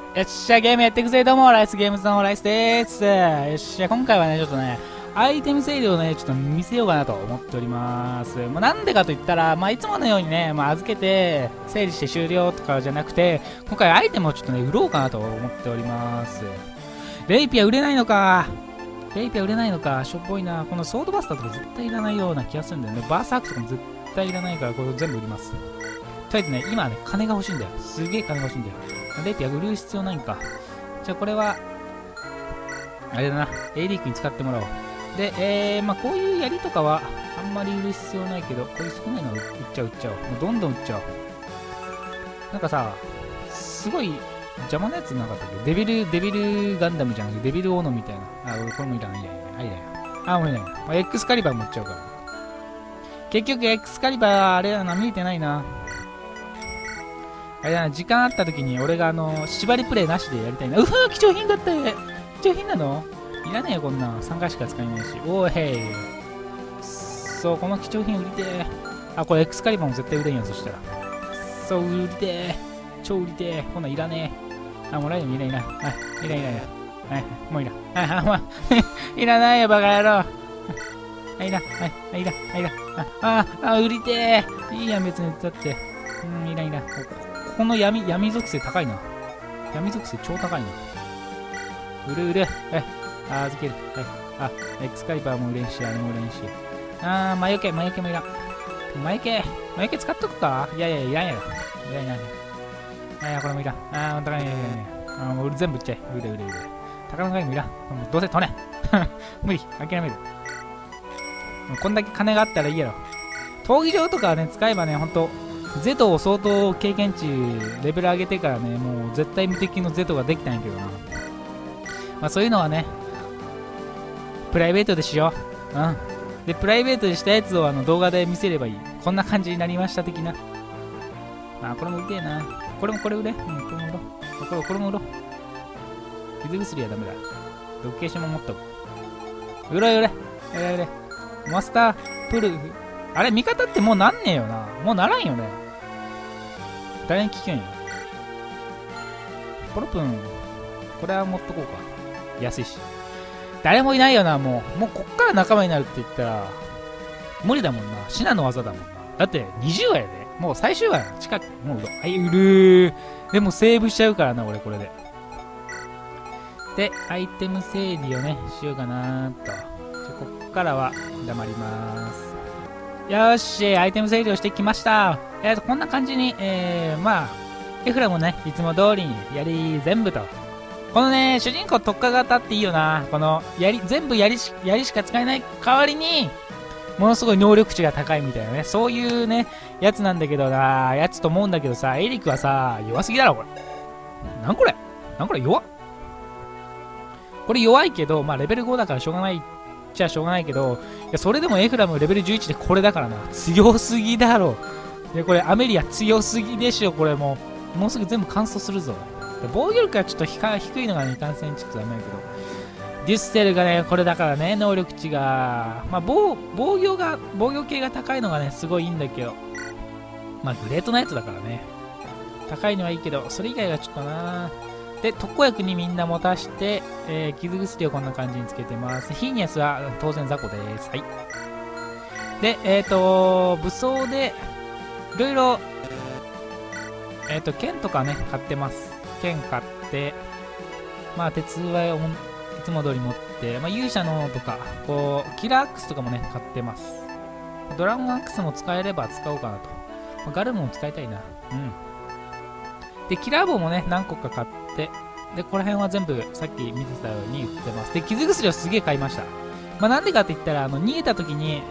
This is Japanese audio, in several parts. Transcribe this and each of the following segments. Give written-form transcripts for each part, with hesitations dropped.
よっしゃ、ゲームやっていくぜ。どうも、ライスゲームズのライスです。よっしゃ、今回はね、ちょっとね、アイテム整理をね、ちょっと見せようかなと思っております。なんでかと言ったら、いつものようにね、預けて、整理して終了とかじゃなくて、今回アイテムをちょっとね、売ろうかなと思っております。レイピア売れないのか。レイピア売れないのか。しょっぽいな。このソードバスターとか絶対いらないような気がするんだよね。バーサークとかも絶対いらないから、これ全部売ります。とりあえずね、今はね、金が欲しいんだよ。すげえ金が欲しいんだよ。レイピア売る必要ないんか。じゃあこれは、あれだな。AD 君に使ってもらおう。で、こういう槍とかは、あんまり売る必要ないけど、こういう少ないのは売っちゃおう。もうどんどん売っちゃおう。なんかさ、すごい邪魔なやつなかったっけ？デビルガンダムじゃなくて、デビルオノみたいな。俺これもいらん。いらん。もういらん。エクスカリバー持っちゃうから。結局、エクスカリバー、あれだな、見えてないな。あれだな、時間あった時に俺が縛りプレイなしでやりたいな。うわー、貴重品だって。貴重品なの？いらねえよ、こんなん。3回しか使えないし。おーへい。そう、この貴重品売りてー。これエクスカリバーも絶対売れんよ、そしたら。そう、売りてー。超売りてー。こんなんいらねえ。もうライドもいらん。いらん。もういらん。いらないよ、バカ野郎。いらん。売りてー。いいやん、別に。だって。いらん。この闇属性高いな。闇属性超高いな。売る。預ける。エクスカリバーも売れんし、あれも売れんし。魔除けもいらん。魔除け使っとくか？いらんやろ。これもいらん。高いね。もう全部売っちゃえ。売れ。宝の鍵もいらん。もうどうせ取れん。無理。諦める。こんだけ金があったらいいやろ。闘技場とかね、使えばね、ほんと、ゼトを相当経験値レベル上げてからね、もう絶対無敵のゼトができたんやけどな。そういうのはね、プライベートでしよう。で、プライベートでしたやつを動画で見せればいい。こんな感じになりました的な。これも売りてえな。これ売れ。これも売ろう。傷薬はダメだ。毒消しも持っとく。売れ。マスタープルフ。あれ、味方ってもうなんねえよな。もうならんよね。誰に聞けんよ。ポロプン、これは持っとこうか。安いし。誰もいないよな、もうこっから仲間になるって言ったら、無理だもんな。至難の技だもんな。だって、20話やで。もう最終話近く、もう売ろう。売る。でもセーブしちゃうからな、俺これで。で、アイテム整理をね、しようかなーと。こっからは黙ります。よーし、アイテム整理をしてきました。こんな感じに、エフラもね、いつも通りに全部と。このね、主人公特化型っていいよな。この、全部槍しか使えない代わりに、ものすごい能力値が高いみたいなね。そういうね、やつなんだけどな、やつと思うんだけどさ、エリックはさ、弱すぎだろ、これ。なんこれ弱っ。これ弱いけど、レベル5だからしょうがない。じゃあしょうがないけど、それでもエフラムレベル11でこれだからな。強すぎだろ。で、これアメリア強すぎでしょ。これもうすぐ全部完走するぞ。防御力がちょっと低いのがね、いかんせんちょっとダメだけど。デュステルがね、これだからね、能力値が、防御系が高いのがね、すごいいいんだけど。グレートなやつだからね。高いのはいいけど、それ以外はちょっとな。で、特効薬にみんな持たして、傷薬をこんな感じにつけてます。ヒーニアスは当然雑魚です。はい。で、武装で、いろいろ、剣とかね、買ってます。剣買って、鉄腕をいつも通り持って、勇者のとか、キラーアックスとかもね、買ってます。ドラゴンアックスも使えれば使おうかなと。ガルムも使いたいな。で、キラー棒もね、何個か買って、で、この辺は全部さっき見てたように売ってます。で、傷薬をすげえ買いました。なんでかって言ったら、逃げた時に、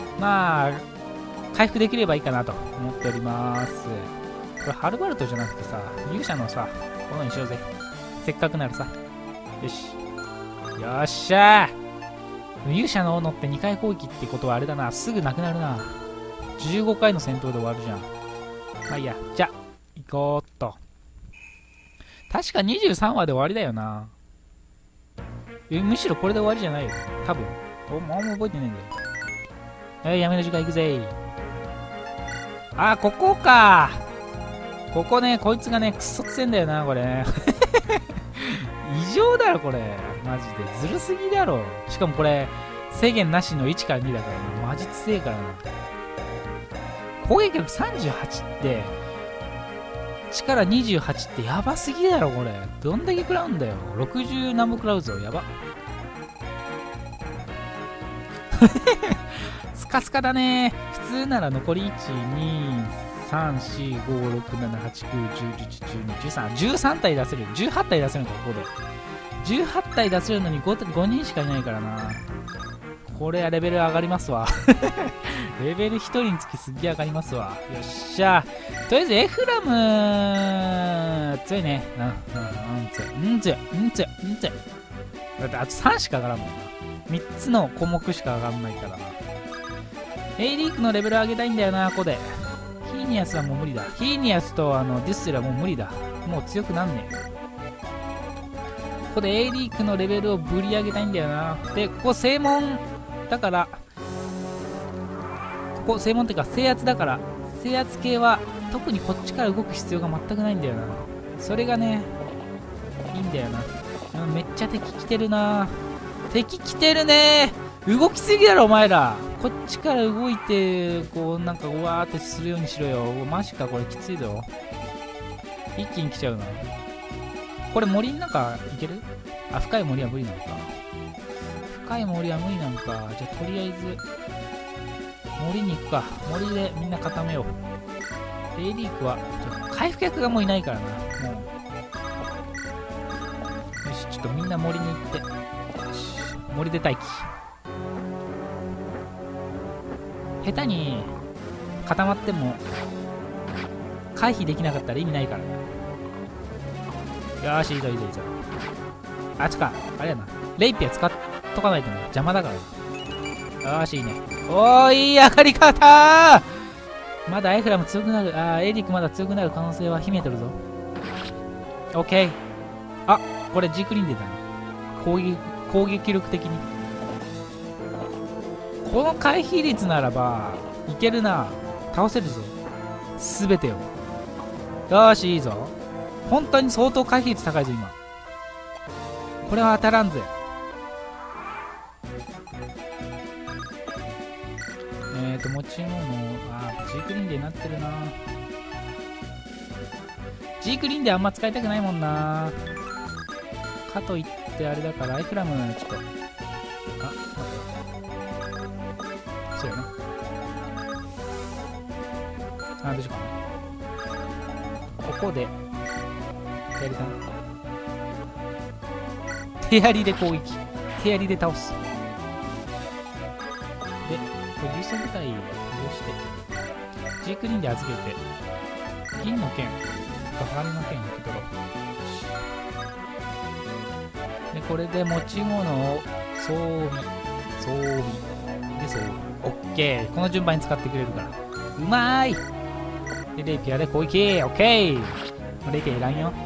回復できればいいかなと思っております。これ、ハルバルトじゃなくてさ、勇者のさ、このにしようぜ。せっかくならさ。よし。よっしゃー！勇者の斧って2回攻撃ってことはあれだな。すぐなくなるな。15回の戦闘で終わるじゃん。いいや。じゃあ、行こうっと。確か23話で終わりだよな。むしろこれで終わりじゃないよ。多分。あんま覚えてないんだよ。闇の時間行くぜ。ここか。ここね、こいつがね、くっそ強いんだよな、これね。 異常だろこれマジでずるすぎだろ。しかもこれ制限なしの1から2だからな。マジ強いからな。攻撃力38って力28ってやばすぎだろこれ。どんだけ食らうんだよ。60何本食らうぞ。やばスカスカだね。普通なら残り12345678910111213体出せる。18体出せるのか。ここで18体出せるのに 5人しかいないからな。これはレベル上がりますわレベル1人につきすっげえ上がりますわ。よっしゃ。とりあえずエフラム強いね。強い。だってあと3しか上がらんもんな。3つの項目しか上がんないからな。エイリークのレベル上げたいんだよな。ここでヒーニアスはもう無理だ。ヒーニアスとデュッセルはもう無理だ。もう強くなんねえ。ここでエイリークのレベルをぶり上げたいんだよな。でここ正門だから、ここ正門ってか制圧だから、制圧系は特にこっちから動く必要が全くないんだよな。それがねいいんだよな。めっちゃ敵来てるな。敵来てるね。動きすぎだろお前ら。こっちから動いてこうなんかうわーってするようにしろよ。マジかこれきついぞ。一気に来ちゃうな。これ森の中いける？あ、深い森は無理なのか。深い森は無理なのか。じゃあとりあえず森に行くか。森でみんな固めよう。エイリークは回復役がもういないからな。もうよし、ちょっとみんな森に行って、よし森で待機。下手に固まっても回避できなかったら意味ないからな。よーし、いいぞいいぞいいぞ。あっちか。あれやな。レイピア使っとかないとね邪魔だからな。よーし、いいね。おー、いい上がり方。まだエフラム強くなる。エリックまだ強くなる可能性は秘めてるぞ。オッケー。あ、これジークリンデだな。攻撃力的にこの回避率ならばいけるな。倒せるぞすべてを。よーし、いいぞ。本当に相当回避率高いぞ今。これは当たらんぜ。持ち物、ジークリンデになってるな。ジークリンデあんま使いたくないもんな。かといってあれだからエフラムちょっと、待って、そうやな。どうしようかな。ここで手やりかな。手やりで攻撃、手やりで倒す。でこれ優先部隊を移動してジークリンで預けて銀の剣と鋼の剣を受け取ろう。でこれで持ち物を装備で装備。オッケー。この順番に使ってくれるからうまーい。でレイピアで攻撃。オッケー。レイピアいらんよ。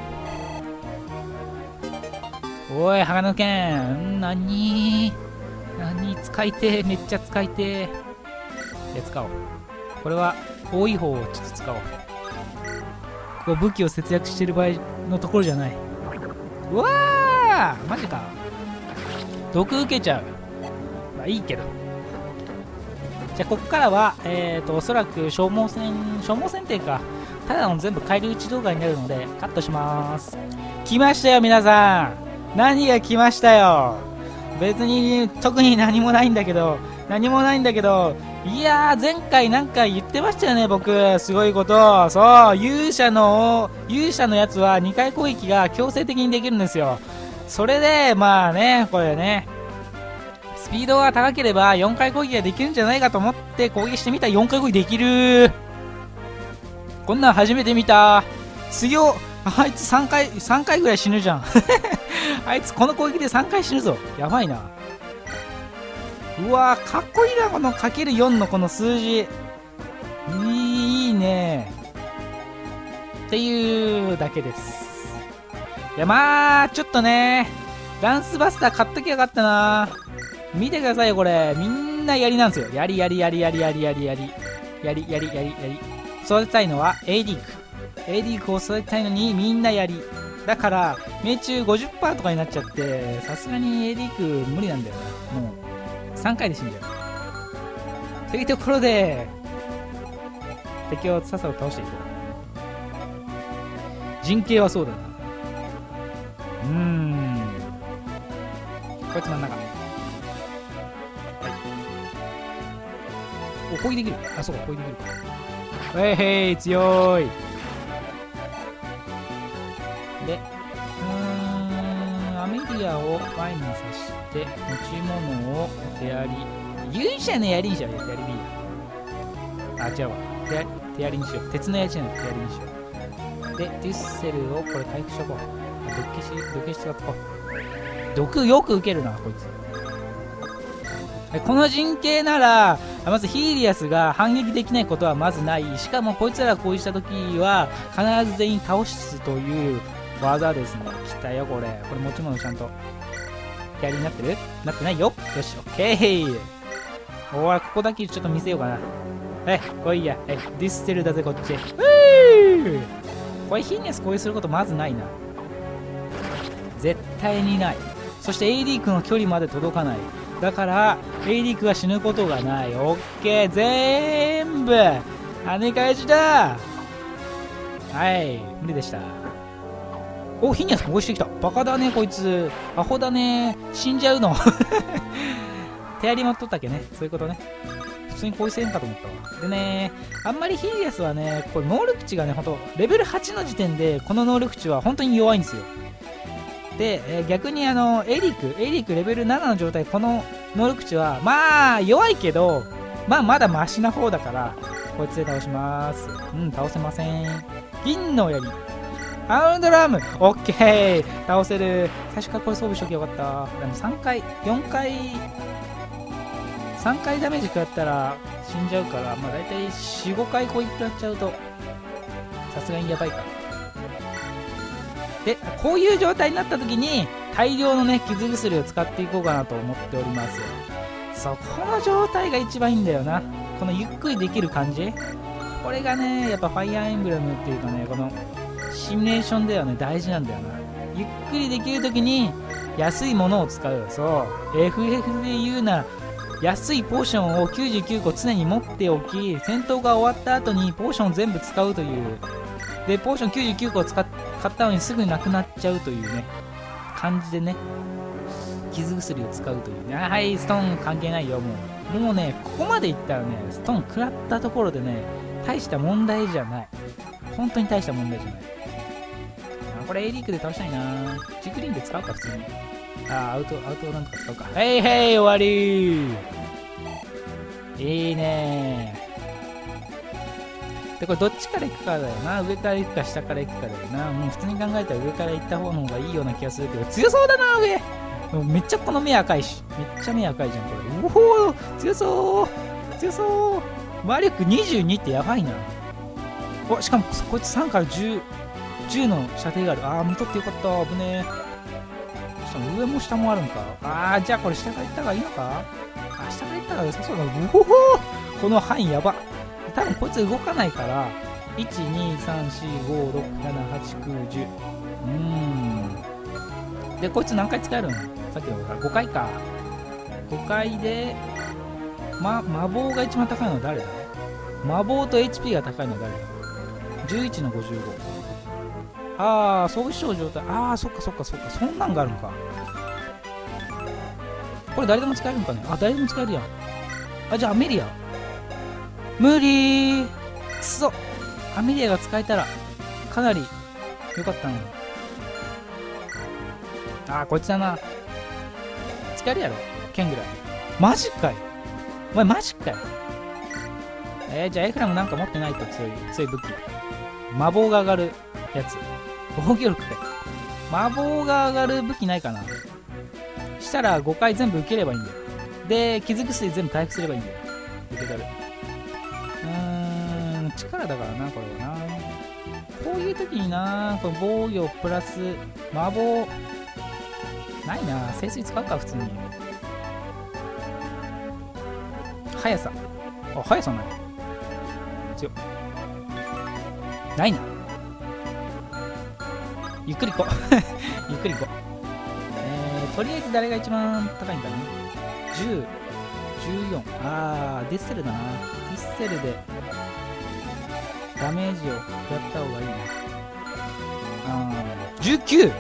おい鋼の剣。何使いてー。めっちゃ使いてー。使おう。これは多い方をちょっと使おう。こう武器を節約してる場合のところじゃない。うわーマジか。毒受けちゃう。まあいいけど。じゃあここからはおそらく消耗戦っていうかただの全部返り討ち動画になるのでカットします。来ましたよ皆さん。何が来ましたよ。別に特に何もないんだけど、いやー前回なんか言ってましたよね僕。すごいこと。そう、勇者のやつは2回攻撃が強制的にできるんですよ。それでまあね、これねスピードが高ければ4回攻撃ができるんじゃないかと思って攻撃してみたら4回攻撃できる。こんなん初めて見た。強っ。あいつ3回ぐらい死ぬじゃんあいつこの攻撃で3回死ぬぞ。やばいな。うわーかっこいいなこの ×4 のこの数字。いいねっていうだけです。いやまあちょっとねランスバスター買っときゃよかったな。見てくださいよこれ。みんな槍なんですよ。槍。育てたいのはエイディークを育てたいのにみんな槍だから命中 50% とかになっちゃって、さすがに AD 区無理なんだよな。もう3回で死んじゃうというところで、敵をさっさと倒していこう。陣形はそうだな。こいつ真ん中。はい。お、攻撃できる。あ、そうか、攻撃できるか。へい、強い。で、アメリアを前に刺して、持ち物を手やり。勇者の槍にしよう。手やりでいいや。あ、違うわ。手やりにしよう。鉄の槍じゃない、手やりにしよう。で、デュッセルをこれ回復しとこう。毒消し使っとこう。毒よく受けるな、こいつ。この陣形なら、まずヒーリアスが反撃できないことはまずない。しかもこいつらが攻撃した時は、必ず全員倒すという技ですね。来たよ、これ。これ持ち物ちゃんと。手やりになってる？なってないよ。よし、オッケー。おい、ここだけちょっと見せようかな。はい、来いや。ディッセルだぜ、こっち。これヒーリアス攻撃することまずないな。絶対にない。そして AD 君の距離まで届かない。だから AD 君は死ぬことがない。オッケー、全部跳ね返しだ。はい、無理でした。お、ヒニアスここしてきた。バカだねこいつ。アホだね。死んじゃうの。手やりも取ったっけね。そういうことね。普通に攻撃せんかと思ったわ。でね、あんまりヒーリアスはね、これ能力値がね、ほんとレベル8の時点でこの能力値は本当に弱いんですよ。で、逆にエリックレベル7の状態、この能力値はまあ弱いけど、まあまだマシな方だから、こいつで倒します。倒せません。銀の槍、アウンドラム、オッケー、倒せる。最初からこれ装備しときゃよかった。でも3回ダメージ食らったら死んじゃうから、まあ大体 4,5 回こう食らっちゃうと、さすがにやばいから。で、こういう状態になった時に大量のね傷薬を使っていこうかなと思っております。そう、この状態が一番いいんだよな。このゆっくりできる感じ、これがねやっぱファイアーエンブレムっていうかね、このシミュレーションではね大事なんだよな。ゆっくりできる時に安いものを使う。そう FF で言うなら安いポーションを99個常に持っておき、戦闘が終わった後にポーションを全部使うという。でポーション99個買ったのにすぐなくなっちゃうというね感じでね、傷薬を使うというね。はい、ストーン関係ないよ。もうね、ここまでいったらね、ストーン食らったところでね、大した問題じゃない。本当に大した問題じゃない。これ A リークで倒したいな。ジクリーンで使うか、普通に。アウトなんとか使うか。へいへい、終わりー。いいねー。で、これどっちから行くかだよな。上から行くか下から行くかだよな。もう普通に考えたら上から行った方の方がいいような気がするけど、強そうだな、上。めっちゃこの目赤いし。めっちゃ目赤いじゃん、これ。うおー、強そう魔力22ってやばいな。お、しかもこいつ3から10の射程がある。見とってよかった。危ねえ。しかも上も下もあるんか。じゃあこれ下から行った方がいいのか。下から行った方が良さそうだ。うおほこの範囲やば。多分こいつ動かないから、1、2、3、4、5、6、7、8、9、10。で、こいつ何回使えるの？さっきの5回か。5回で、魔法が一番高いのは誰だ？魔法と HP が高いのは誰だ？ 11 の55。装備症状態。そっか。そんなんがあるのか。これ誰でも使えるのかね。誰でも使えるやん。じゃあアメリア。無理ー。くそ。アメリアが使えたら、かなり良かったのに。こいつだな。使えるやろ。剣ぐらい。マジかい。お前マジかい。じゃあエフラムなんか持ってないと強い武器。魔法が上がるやつ。防御力かい。魔法が上がる武器ないかな。したら5回全部受ければいいんだよ。で、傷薬全部回復すればいいんだよ。受け取る。力だからな、これはな。こういう時にな、この防御プラス魔法、ないな。聖水使うか、普通に。速さ。速さない。強っ。ないな。 ゆっくり行こう。ゆっくり行こう。とりあえず誰が一番高いんかな。10、14。ディッセルだな。ディッセルでダメージをやった方がいいな。19!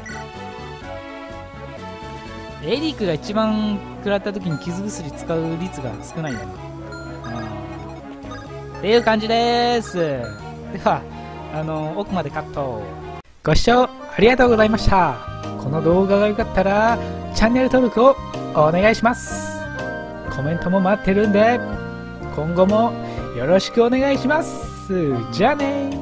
エリックが一番食らった時に傷薬使う率が少ないんだな。っていう感じでーす。では、奥までカット。ご視聴ありがとうございました。この動画が良かったら、チャンネル登録をお願いします。コメントも待ってるんで、今後もよろしくお願いします。じゃあねー。